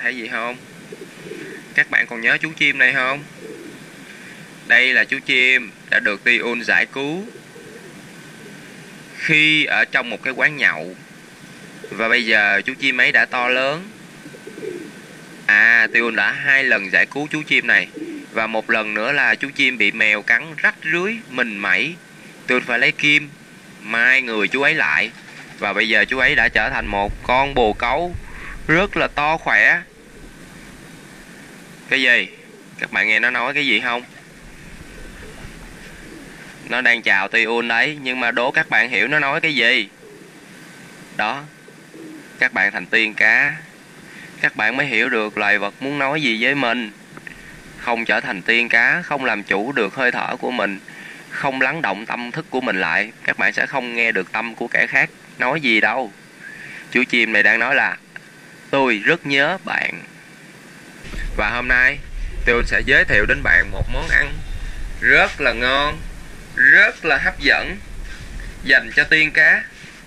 thấy gì không? Các bạn còn nhớ chú chim này không? Đây là chú chim đã được Ti-un giải cứu khi ở trong một cái quán nhậu. Và bây giờ chú chim ấy đã to lớn. Ti-un đã 2 lần giải cứu chú chim này. Và một lần nữa là chú chim bị mèo cắn rách rưới, mình mẩy. Ti-un phải lấy kim mai người chú ấy lại. Và bây giờ chú ấy đã trở thành một con bồ câu rất là to khỏe. Cái gì? Các bạn nghe nó nói cái gì không? Nó đang chào Ti-un đấy, nhưng mà đố các bạn hiểu nó nói cái gì. Đó, các bạn thành tiên cá, các bạn mới hiểu được loài vật muốn nói gì với mình. Không trở thành tiên cá, không làm chủ được hơi thở của mình, không lắng động tâm thức của mình lại, các bạn sẽ không nghe được tâm của kẻ khác nói gì đâu. Chú chim này đang nói là tôi rất nhớ bạn. Và hôm nay tôi sẽ giới thiệu đến bạn một món ăn rất là ngon, rất là hấp dẫn dành cho tiên cá.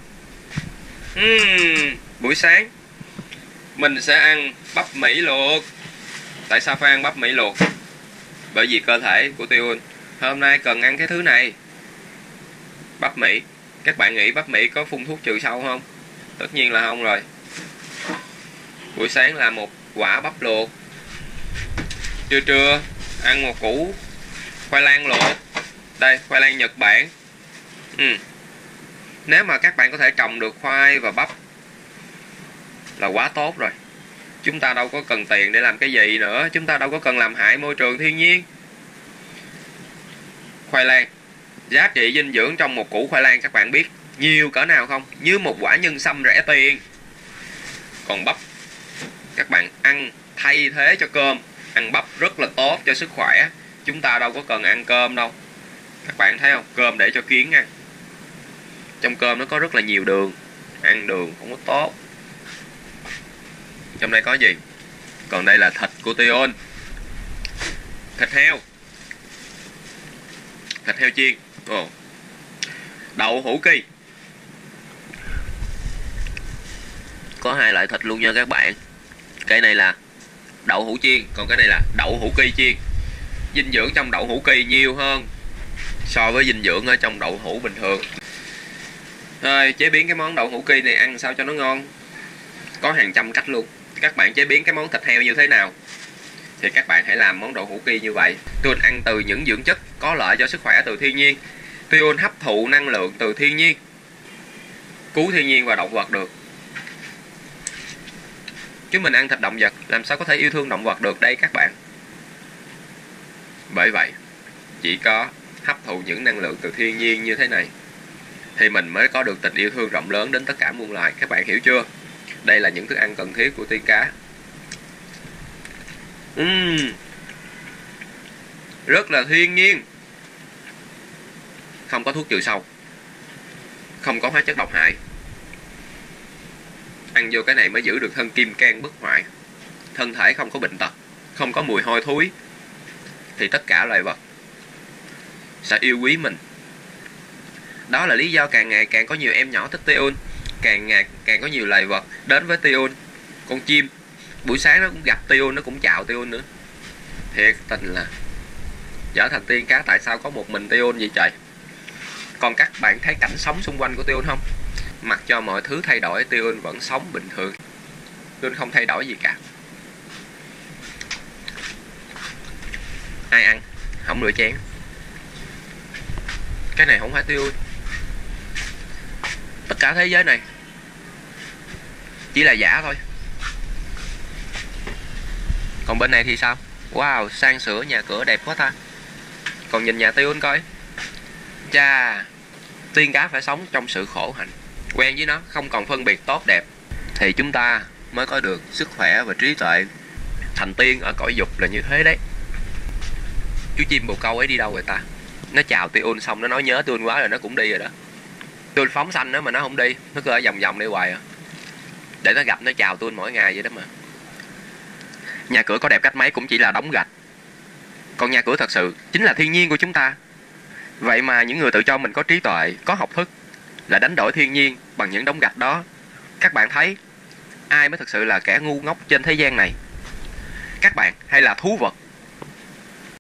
Buổi sáng mình sẽ ăn bắp Mỹ luộc. Tại sao phải ăn bắp Mỹ luộc? Bởi vì cơ thể của Ti-un hôm nay cần ăn cái thứ này. Bắp Mỹ. Các bạn nghĩ bắp Mỹ có phun thuốc trừ sâu không? Tất nhiên là không rồi. Buổi sáng là một quả bắp luộc. Trưa ăn một củ khoai lang luộc. Đây, khoai lang Nhật Bản. Nếu mà các bạn có thể trồng được khoai và bắp là quá tốt rồi. Chúng ta đâu có cần tiền để làm cái gì nữa. Chúng ta đâu có cần làm hại môi trường thiên nhiên. Khoai lang, giá trị dinh dưỡng trong một củ khoai lang các bạn biết nhiều cỡ nào không? Như một quả nhân sâm rẻ tiền. Còn bắp, các bạn ăn thay thế cho cơm. Ăn bắp rất là tốt cho sức khỏe. Chúng ta đâu có cần ăn cơm đâu. Các bạn thấy không? Cơm để cho kiến ăn. Trong cơm nó có rất là nhiều đường. Ăn đường không có tốt. Trong đây có gì? Còn đây là thịt của Ti-un. Thịt heo. Thịt heo chiên. Đậu hũ kỳ. Có 2 loại thịt luôn nha các bạn. Cái này là đậu hũ chiên, còn cái này là đậu hũ kỳ chiên. Dinh dưỡng trong đậu hũ kỳ nhiều hơn so với dinh dưỡng ở trong đậu hũ bình thường. Rồi, chế biến cái món đậu hũ kỳ này ăn sao cho nó ngon. Có hàng trăm cách luôn. Các bạn chế biến cái món thịt heo như thế nào thì các bạn hãy làm món đậu hũ kỳ như vậy. Ti-un ăn từ những dưỡng chất có lợi cho sức khỏe từ thiên nhiên. Ti-un hấp thụ năng lượng từ thiên nhiên, cứu thiên nhiên và động vật được. Chứ mình ăn thịt động vật làm sao có thể yêu thương động vật được đây các bạn. Bởi vậy, chỉ có hấp thụ những năng lượng từ thiên nhiên như thế này thì mình mới có được tình yêu thương rộng lớn đến tất cả muôn loài. Các bạn hiểu chưa? Đây là những thức ăn cần thiết của tiên cá. Rất là thiên nhiên. Không có thuốc trừ sâu, không có hóa chất độc hại. Ăn vô cái này mới giữ được thân kim cang bất hoại, thân thể không có bệnh tật, không có mùi hôi thối, thì tất cả loài vật sẽ yêu quý mình. Đó là lý do càng ngày càng có nhiều em nhỏ thích Ti-un. Càng ngày càng có nhiều loài vật đến với Ti-un. Con chim buổi sáng nó cũng gặp Ti-un, nó cũng chào Ti-un nữa. Thiệt tình là trở thành tiên cá tại sao có một mình Ti-un vậy trời. Còn các bạn thấy cảnh sống xung quanh của Ti-un không? Mặc cho mọi thứ thay đổi, Ti-un vẫn sống bình thường. Ti-un không thay đổi gì cả. Ai ăn không rửa chén. Cái này không phải Ti-un. Tất cả thế giới này chỉ là giả thôi. Còn bên này thì sao? Wow, sang sửa nhà cửa đẹp quá ta. Còn nhìn nhà Ti-un coi. Chà, tiên cá phải sống trong sự khổ hạnh, quen với nó, không còn phân biệt tốt đẹp, thì chúng ta mới có được sức khỏe và trí tuệ. Thành tiên ở cõi dục là như thế đấy. Chú chim bồ câu ấy đi đâu rồi ta? Nó chào Ti-un xong nó nói nhớ Ti-un quá rồi nó cũng đi rồi đó. Ti-un phóng sanh đó mà nó không đi, nó cứ ở vòng vòng đi hoài à. Để nó gặp nó chào Ti-un mỗi ngày vậy đó mà. Nhà cửa có đẹp cách mấy cũng chỉ là đống gạch. Còn nhà cửa thật sự chính là thiên nhiên của chúng ta. Vậy mà những người tự cho mình có trí tuệ, có học thức là đánh đổi thiên nhiên bằng những đống gạch đó. Các bạn thấy ai mới thực sự là kẻ ngu ngốc trên thế gian này? các bạn hay là thú vật?